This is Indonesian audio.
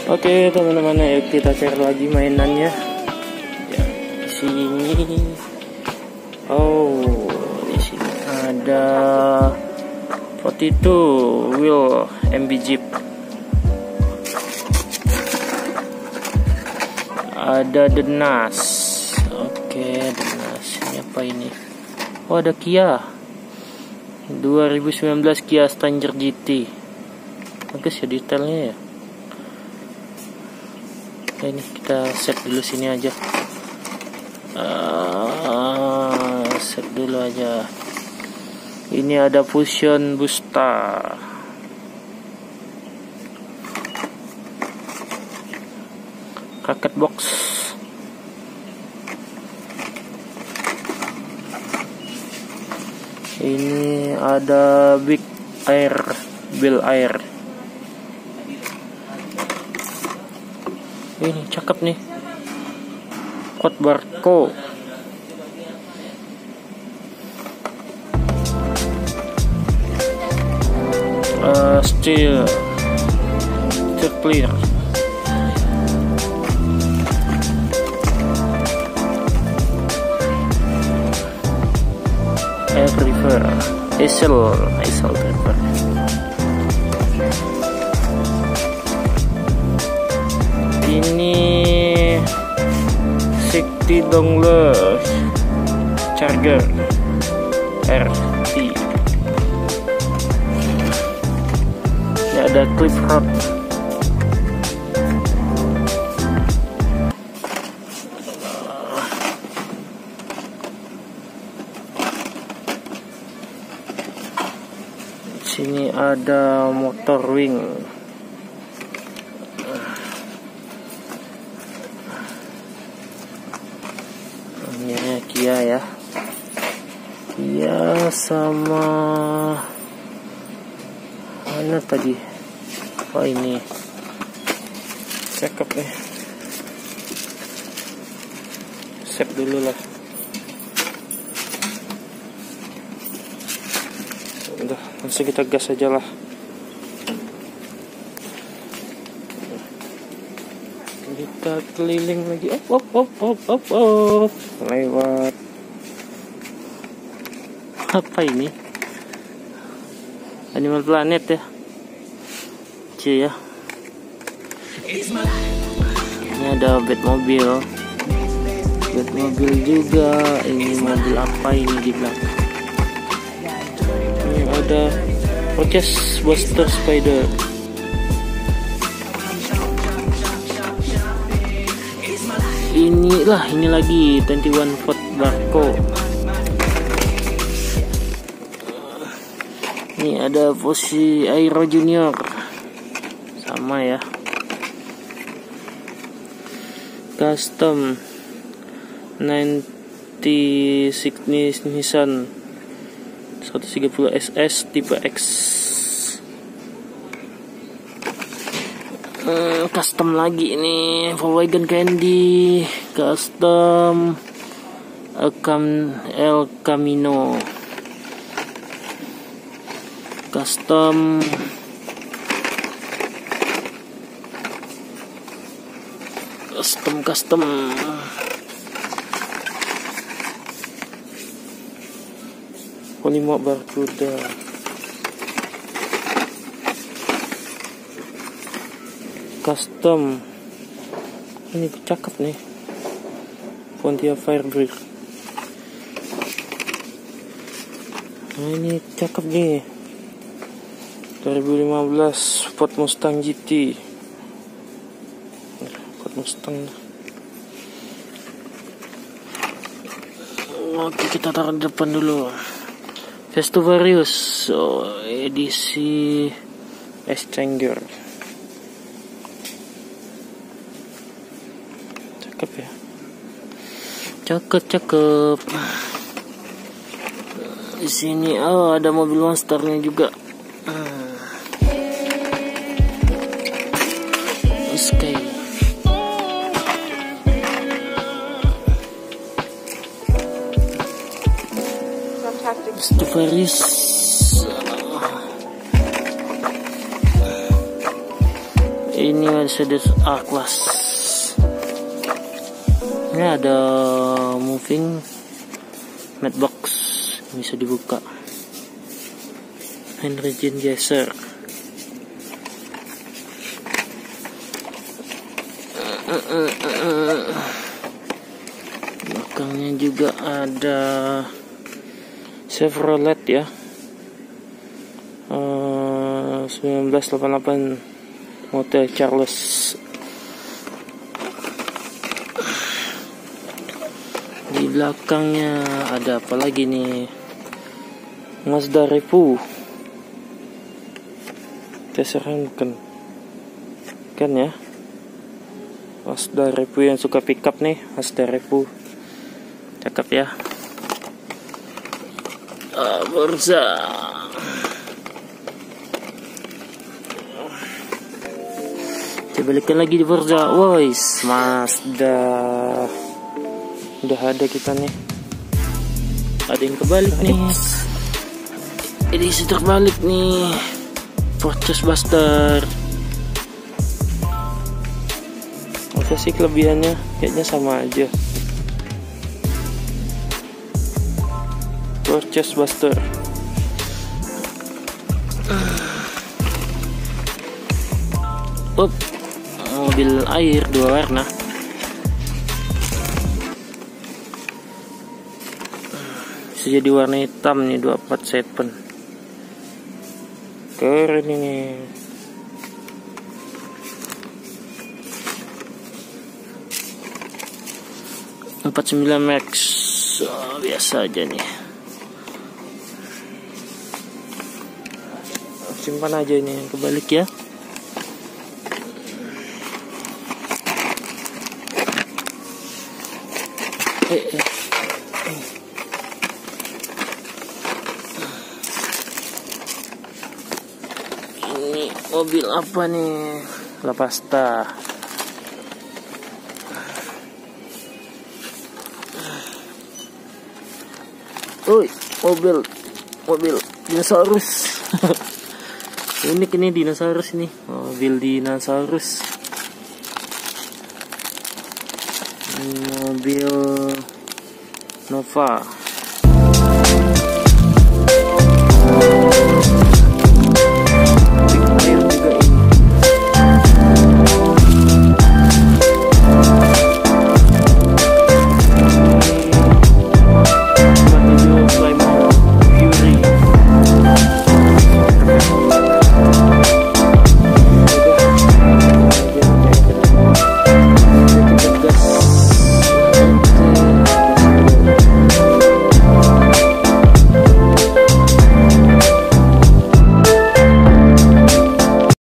Oke teman-teman, ayo kita cari lagi mainannya. Ya, di sini. Oh, di sini ada 42 wheel MB Jeep. Ada Denas. Oke, Denas. Ini apa ini? Oh, ada Kia 2019 Kia Stranger GT. Bagus ya detailnya ya. Ini kita set dulu sini aja. Set dulu aja. Ini ada Fusion Busta. Racket box. Ini ada Big Air, Bill Air. Ini cakep nih. Quad Barco. Steel clear. Air River. Hazel River. Ini Sikti Donglers Charger RT. Ini ada Cliff Rod. Sini ada Motor Wing. Ini Kia ya. Kia sama mana tadi? Oh ini cakep nih. Save dulu lah. Udah, langsung kita gas aja lah. Kita keliling lagi. Op. Lewat. Apa ini? Animal Planet ya. Ya. Ini ada Batmobile juga. Ini mobil apa ini di belakang? Ini ada Roches Buster Spider. Ini lagi 21 Ford Barco. Ini ada Porsche Aero Junior. Sama ya. Custom 96 Nissan 130 SS tipe X. Custom lagi ini Volkswagen Candy custom El Camino custom Polimo Barcuda. Custom ini cakep nih, Pontiac Firebird. Nah ini cakep nih, 2015 Ford Mustang GT. Ford Mustang. Oke, kita taruh di depan dulu. Festivarius edisi Stranger. Cakep ya. Cakep. Di sini ada mobil monsternya juga. Sky. Stufferis. Ini Mercedes A-Class. Ini ada moving mat box, bisa dibuka. Henry Jean Gesser. Belakangnya juga ada Chevrolet ya, 1988 model Charles. Di belakangnya ada apa lagi nih? Mazda Revo. Teseran kan ya? Mazda Revo, yang suka pickup nih, Mazda Revo. Cakep ya. Forza. Coba balikan lagi di Forza. Wois, Mazda. Udah ada kita nih. Ada yang kebalik nih. Ini sudah terbalik nih. Fortress Buster. Apa sih kelebihannya? Kayaknya sama aja. Fortress Buster. Mobil air 2 warna. Bisa jadi warna hitam nih, 247. Keren ini. ...49 Max. Biasa aja nih. Simpan aja ini, kebalik ya. Ini mobil apa nih? La Pasta. Mobil dinosaurus. Unik ini dinosaurus nih, mobil dinosaurus. Mobil Nova.